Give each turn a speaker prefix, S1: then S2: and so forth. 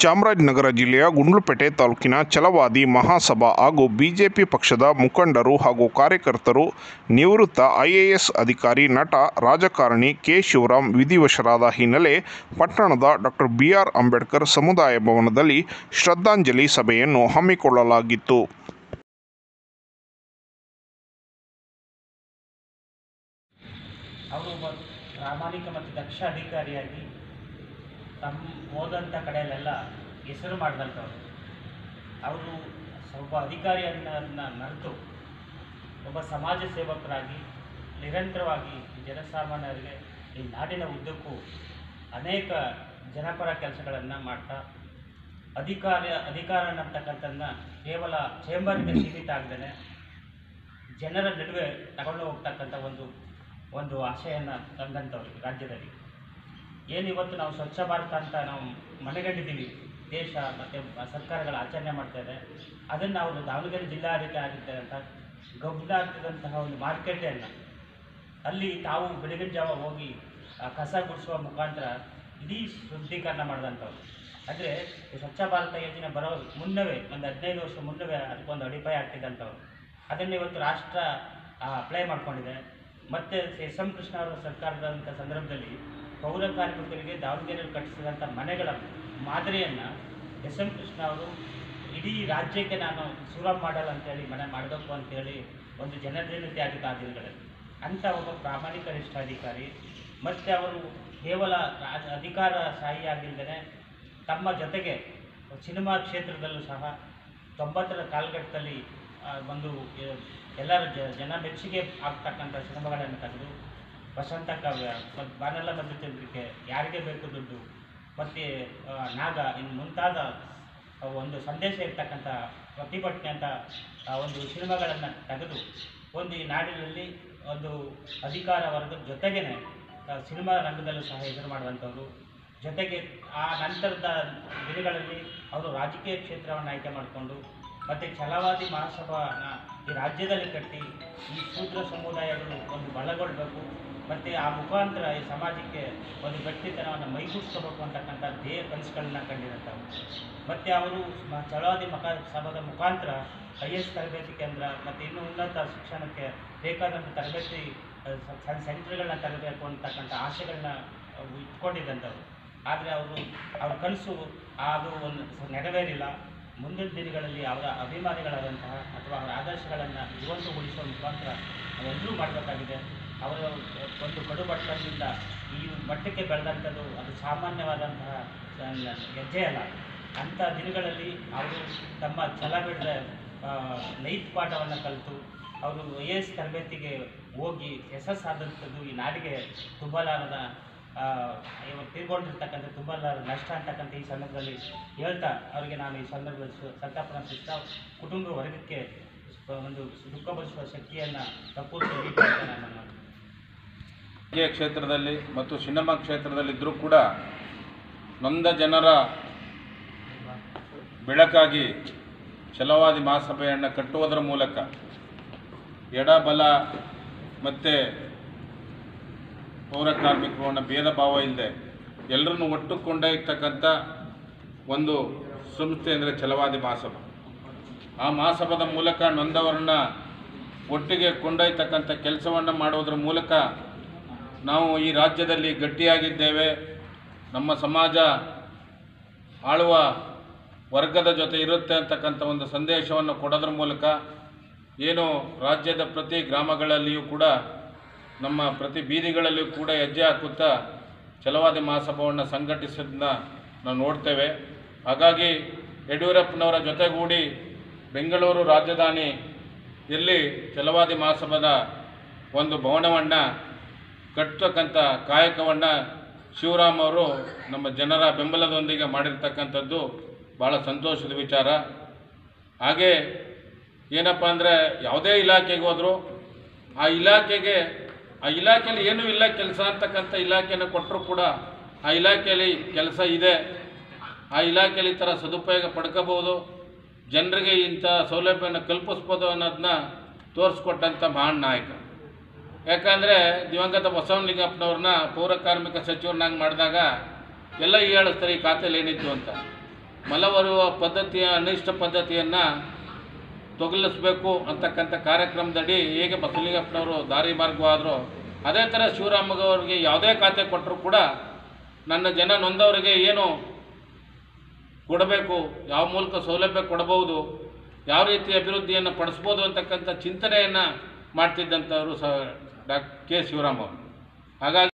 S1: ಚಾಮರಾಜನಗರ ಜಿಲ್ಲೆಯ ಗುಂಡ್ಲುಪೇಟೆ ತಾಲೂಕಿನ ಛಲವಾದಿ ಮಹಾಸಭಾ ಹಾಗೂ ಬಿಜೆಪಿ ಪಕ್ಷದ ಮುಖಂಡರು ಹಾಗೂ ಕಾರ್ಯಕರ್ತರು ನಿವೃತ್ತ ಐಎಎಸ್ ಅಧಿಕಾರಿ, ನಟ, ರಾಜಕಾರಣಿ ಕೆ. ಶಿವರಾಮ್ ವಿಧಿವಶರಾದ ಹಿನ್ನೆಲೆ ಪಟ್ಟಣದ ಡಾ. ಬಿ.ಆರ್. ಅಂಬೇಡ್ಕರ್ ಸಮುದಾಯ ಭವನದಲ್ಲಿ ಶ್ರದ್ಧಾಂಜಲಿ ಸಭೆಯನ್ನು ಹಮ್ಮಿಕೊಳ್ಳಲಾಗಿತ್ತು.
S2: ಅವರು ಪ್ರಾಮಾಣಿಕ ಮತ್ತು ದಕ್ಷ ಅಧಿಕಾರಿಯಾಗಿ ತಮ್ಮ ಹೋದಂಥ ಕಡೆಯಲ್ಲೆಲ್ಲ ಹೆಸರು ಮಾಡಿದಂಥವ್ರು. ಅವರು ಒಬ್ಬ ಅಧಿಕಾರಿಯನ್ನು ಮರೆತು ಒಬ್ಬ ಸಮಾಜ ಸೇವಕರಾಗಿ ನಿರಂತರವಾಗಿ ಜನಸಾಮಾನ್ಯರಿಗೆ ಈ ನಾಡಿನ ಉದ್ದಕ್ಕೂ ಅನೇಕ ಜನಪರ ಕೆಲಸಗಳನ್ನು ಮಾಡ್ತಾ ಅಧಿಕಾರ ಅನ್ನತಕ್ಕಂಥದ್ದನ್ನ ಕೇವಲ ಚೇಂಬರ್ಗೆ ಸೀಮಿತ ಆಗದೇ ಜನರ ನಡುವೆ ತಗೊಂಡು ಹೋಗ್ತಕ್ಕಂಥ ಒಂದು ಆಶೆಯನ್ನು ತಂದಂಥವ್ರು ರಾಜ್ಯದಲ್ಲಿ. ಏನಿವತ್ತು ನಾವು ಸ್ವಚ್ಛ ಭಾರತ ಅಂತ ನಾವು ಮನೆಗಂಡಿದ್ದೀವಿ, ದೇಶ ಮತ್ತು ಸರ್ಕಾರಗಳ ಆಚರಣೆ ಮಾಡ್ತಾಯಿದೆ. ಅದನ್ನು ಅವರು ದಾವಣಗೆರೆ ಜಿಲ್ಲಾಧಿಕಾರಿ ಆಗಿದ್ದಂಥ ಗಬ್ಬನಾಗ್ತಿದ್ದಂತಹ ಒಂದು ಮಾರ್ಕೆಟನ್ನು ಅಲ್ಲಿ ತಾವು ಬೆಳಗಿನ ಜಾವ ಹೋಗಿ ಕಸ ಗುಡಿಸುವ ಮುಖಾಂತರ ಇಡೀ ಶುದ್ಧೀಕರಣ ಮಾಡಿದಂಥವ್ರು. ಅಂದರೆ ಸ್ವಚ್ಛ ಭಾರತ ಯೋಜನೆ ಬರೋ ಮುನ್ನವೇ ಒಂದು 15 ವರ್ಷ ಮುನ್ನವೇ ಅದಕ್ಕೊಂದು ಅಡಿಪಾಯ ಹಾಕಿದ್ದಂಥವ್ರು. ಅದನ್ನು ಇವತ್ತು ರಾಷ್ಟ್ರ ಅಪ್ಲೈ ಮಾಡ್ಕೊಂಡಿದೆ. ಮತ್ತು ಎಸ್.ಎಂ. ಕೃಷ್ಣ ಅವರ ಸರ್ಕಾರದಂಥ ಸಂದರ್ಭದಲ್ಲಿ ಪೌರ ಕಾರ್ಮಿಕರಿಗೆ ದಾವಣಗೆರೆಯಲ್ಲಿ ಕಟ್ಟಿಸಿದಂಥ ಮನೆಗಳ ಮಾದರಿಯನ್ನು ಎಸ್.ಎಂ. ಕೃಷ್ಣ ಅವರು ಇಡೀ ರಾಜ್ಯಕ್ಕೆ ನಾನು ಶಿವರಾಮ್ ಮಾಡಲ್ ಅಂತೇಳಿ ಮನೆ ಮಾಡಬೇಕು ಅಂತೇಳಿ ಒಂದು ಜನಜನಿತೆ ಆಗಿತ್ತು ಆ ದಿನಗಳಲ್ಲಿ. ಅಂಥ ಒಬ್ಬ ಪ್ರಾಮಾಣಿಕ ನಿಷ್ಠಾಧಿಕಾರಿ. ಮತ್ತು ಅವರು ಕೇವಲ ಅಧಿಕಾರ ಶಾಹಿಯಾಗಿಲ್ಲದೇ ತಮ್ಮ ಜೊತೆಗೆ ಸಿನಿಮಾ ಕ್ಷೇತ್ರದಲ್ಲೂ ಸಹ 90ರ ಕಾಲಘಟ್ಟದಲ್ಲಿ ಒಂದು ಎಲ್ಲರ ಜನ ಮೆಚ್ಚುಗೆ ಆಗ್ತಕ್ಕಂಥ ಸಿನಿಮಾಗಳನ್ನು ತೆಗೆದು ವಸಂತ ಕಾವ್ಯ, ಬಾನಲ್ಲ ಮಧ್ಯಚಂದ್ರಿಕೆ, ಯಾರಿಗೆ ಬೇಕು ದುಡ್ಡು, ಮತ್ತು ನಾಗ ಇನ್ನು ಮುಂತಾದ ಒಂದು ಸಂದೇಶ ಇರ್ತಕ್ಕಂಥ ಪ್ರತಿಭಟನೆ ಅಂತ ಒಂದು ಸಿನಿಮಾಗಳನ್ನು ತೆಗೆದು ಒಂದು ಈ ನಾಡಿನಲ್ಲಿ ಒಂದು ಅಧಿಕಾರ ವರ್ಗದ ಜೊತೆಗೇ ಸಿನಿಮಾ ರಂಗದಲ್ಲೂ ಸಹ ಎದುರು ಮಾಡುವಂಥವ್ರು. ಜೊತೆಗೆ ಆ ನಂತರದ ದಿನಗಳಲ್ಲಿ ಅವರು ರಾಜಕೀಯ ಕ್ಷೇತ್ರವನ್ನು ಆಯ್ಕೆ ಮಾಡಿಕೊಂಡು ಮತ್ತು ಛಲವಾದಿ ಮಹಾಸಭಾನ ಈ ರಾಜ್ಯದಲ್ಲಿ ಕಟ್ಟಿ ಈ ಶೂದ್ರ ಸಮುದಾಯಗಳು ಒಂದು ಬಲಗೊಳ್ಳಬೇಕು ಮತ್ತು ಆ ಮುಖಾಂತರ ಈ ಸಮಾಜಕ್ಕೆ ಒಂದು ಗಟ್ಟಿತನವನ್ನು ಮೈಗೂಡಿಸ್ಕೋಬೇಕು ಅಂತಕ್ಕಂಥ ಕನಸುಗಳನ್ನ ಕಂಡಿರುತ್ತವೆ. ಮತ್ತು ಅವರು ಛಲವಾದಿ ಮಹಾಸಭಾದ ಮುಖಾಂತರ IAS ತರಬೇತಿ ಕೇಂದ್ರ ಮತ್ತು ಇನ್ನೂ ಉನ್ನತ ಶಿಕ್ಷಣಕ್ಕೆ ಬೇಕಾದಂಥ ತರಬೇತಿ ಸೆಂಟರ್ಗಳನ್ನ ತರಬೇಕು ಅಂತಕ್ಕಂಥ ಆಶೆಗಳನ್ನ ಇಟ್ಕೊಂಡಿದ್ದಂಥವ್ರು. ಆದರೆ ಅವ್ರ ಕನಸು ಅದು ಒಂದು ನೆರವೇರಿಲ್ಲ. ಮುಂದಿನ ದಿನಗಳಲ್ಲಿ ಅವರ ಅಭಿಮಾನಿಗಳಾದಂತಹ ಅಥವಾ ಅವರ ಆದರ್ಶಗಳನ್ನು ಜೀವಂತಗೊಳಿಸುವ ಮುಖಾಂತರ ನಾವೆಲ್ಲರೂ ಮಾಡಬೇಕಾಗಿದೆ. ಅವರ ಒಂದು ಕಡುಬಟ್ಟದಿಂದ ಈ ಮಟ್ಟಕ್ಕೆ ಬೆಳೆದಂಥದ್ದು ಅದು ಸಾಮಾನ್ಯವಾದಂತಹ ಹೆಜ್ಜೆ ಅಲ್ಲ. ಅಂಥ ದಿನಗಳಲ್ಲಿ ಅವರು ತಮ್ಮ ಛಲ ಬಿಡದೆ ನೈತ ಪಾಠವನ್ನು ಕಲಿತು ಅವರು IAS ತರಬೇತಿಗೆ ಹೋಗಿ ಯಶಸ್ಸಾದಂಥದ್ದು ಈ ನಾಡಿಗೆ ತುಂಬಲಾರದ ತಿಳ್ಕೊಂಡಿರ್ತಕ್ಕಂಥ ತುಂಬಲಾರದ ನಷ್ಟ ಅಂತಕ್ಕಂಥ ಈ ಸಂದರ್ಭದಲ್ಲಿ ಹೇಳ್ತಾ ಅವರಿಗೆ ನಾನು ಈ ಸಂದರ್ಭದಲ್ಲಿ ಸಂತಾಪನ ಸೂಚಿಸ್ತಾ ಕುಟುಂಬ ವರ್ಗಕ್ಕೆ ಒಂದು ದುಃಖಭರಿಸುವ ಶಕ್ತಿಯನ್ನು ತಪ್ಪುತ್ತೆ ನಾನು
S3: ರಾಜಕೀಯ ಕ್ಷೇತ್ರದಲ್ಲಿ ಮತ್ತು ಸಿನಿಮಾ ಕ್ಷೇತ್ರದಲ್ಲಿದ್ದರೂ ಕೂಡ ನೊಂದ ಜನರ ಬೆಳಕಾಗಿ ಛಲವಾದಿ ಮಹಾಸಭೆಯನ್ನು ಕಟ್ಟುವುದರ ಮೂಲಕ ಎಡಬಲ ಮತ್ತು ಪೌರ ಕಾರ್ಮಿಕರನ್ನು ಭೇದ ಭಾವ ಇಲ್ಲದೆ ಎಲ್ಲರನ್ನು ಒಟ್ಟು ಕೊಂಡೊಯ್ತಕ್ಕಂಥ ಒಂದು ಸಂಸ್ಥೆ ಅಂದರೆ ಛಲವಾದಿ ಮಹಾಸಭಾ. ಆ ಮಹಾಸಭಾದ ಮೂಲಕ ನೊಂದವರನ್ನು ಒಟ್ಟಿಗೆ ಕೊಂಡೊಯ್ತಕ್ಕಂಥ ಕೆಲಸವನ್ನು ಮಾಡುವುದರ ಮೂಲಕ ನಾವು ಈ ರಾಜ್ಯದಲ್ಲಿ ಗಟ್ಟಿಯಾಗಿದ್ದೇವೆ, ನಮ್ಮ ಸಮಾಜ ಆಳುವ ವರ್ಗದ ಜೊತೆ ಇರುತ್ತೆ ಅಂತಕ್ಕಂಥ ಒಂದು ಸಂದೇಶವನ್ನು ಕೊಡೋದ್ರ ಮೂಲಕ ಏನು ರಾಜ್ಯದ ಪ್ರತಿ ಗ್ರಾಮಗಳಲ್ಲಿಯೂ ಕೂಡ ನಮ್ಮ ಪ್ರತಿ ಬೀದಿಗಳಲ್ಲಿಯೂ ಕೂಡ ಹೆಜ್ಜೆ ಹಾಕುತ್ತಾ ಛಲವಾದಿ ಮಹಾಸಭಾವನ್ನು ಸಂಘಟಿಸೋದನ್ನ ನಾವು ನೋಡ್ತೇವೆ. ಹಾಗಾಗಿ ಯಡಿಯೂರಪ್ಪನವರ ಜೊತೆಗೂಡಿ ಬೆಂಗಳೂರು ರಾಜಧಾನಿಯಲ್ಲಿ ಛಲವಾದಿ ಮಹಾಸಭಾದ ಒಂದು ಭವನವನ್ನು ಕಟ್ಟತಕ್ಕಂಥ ಕಾಯಕವನ್ನು ಶಿವರಾಮ್ ಅವರು ನಮ್ಮ ಜನರ ಬೆಂಬಲದೊಂದಿಗೆ ಮಾಡಿರ್ತಕ್ಕಂಥದ್ದು ಭಾಳ ಸಂತೋಷದ ವಿಚಾರ. ಹಾಗೆ ಏನಪ್ಪ ಅಂದರೆ ಯಾವುದೇ ಇಲಾಖೆಗೆ ಹೋದರೂ ಆ ಇಲಾಖೆಯಲ್ಲಿ ಏನೂ ಇಲ್ಲ ಕೆಲಸ ಅಂತಕ್ಕಂಥ ಇಲಾಖೆಯನ್ನು ಕೊಟ್ಟರೂ ಕೂಡ ಆ ಇಲಾಖೆಯಲ್ಲಿ ಕೆಲಸ ಇದೆ, ಆ ಇಲಾಖೆಯಲ್ಲಿ ಈ ಥರ ಸದುಪಯೋಗ ಪಡ್ಕೋಬೋದು, ಜನರಿಗೆ ಇಂಥ ಸೌಲಭ್ಯವನ್ನು ಕಲ್ಪಿಸ್ಬೋದು ಅನ್ನೋದನ್ನ ತೋರಿಸ್ಕೊಟ್ಟಂಥ ಮಹಾನ್ ನಾಯಕ. ಯಾಕಂದರೆ ದಿವಂಗತ ಬಸವನಲಿಂಗಪ್ಪನವ್ರನ್ನ ಪೌರ ಕಾರ್ಮಿಕ ಸಚಿವರನ್ನಾಗಿ ಮಾಡಿದಾಗ ಎಲ್ಲ ಹೇಳಿಸ್ತಾರೆ ಈ ಖಾತೆಯಲ್ಲಿ ಏನಿತ್ತು ಅಂತ. ಮಲವರುವ ಪದ್ಧತಿಯ ಅನಿಷ್ಟ ಪದ್ಧತಿಯನ್ನು ತೊಗಲಿಸಬೇಕು ಅಂತಕ್ಕಂಥ ಕಾರ್ಯಕ್ರಮದಡಿ ಹೇಗೆ ಬಸವಲಿಂಗಪ್ಪನವರು ದಾರಿ ಮಾರ್ಗವಾದರೂ ಅದೇ ಥರ ಶಿವರಾಮಗೌರಿಗೆ ಯಾವುದೇ ಖಾತೆ ಕೊಟ್ಟರೂ ಕೂಡ ನನ್ನ ಜನ ನೊಂದವರಿಗೆ ಏನು ಕೊಡಬೇಕು, ಯಾವ ಮೂಲಕ ಸೌಲಭ್ಯ ಕೊಡಬಹುದು, ಯಾವ ರೀತಿ ಅಭಿವೃದ್ಧಿಯನ್ನು ಪಡಿಸ್ಬೋದು ಅಂತಕ್ಕಂಥ ಚಿಂತನೆಯನ್ನು ಮಾಡ್ತಿದ್ದಂಥವರು ಕೆ ಶಿವರಾಮ್ ಅವರು. ಹಾಗಾಗಿ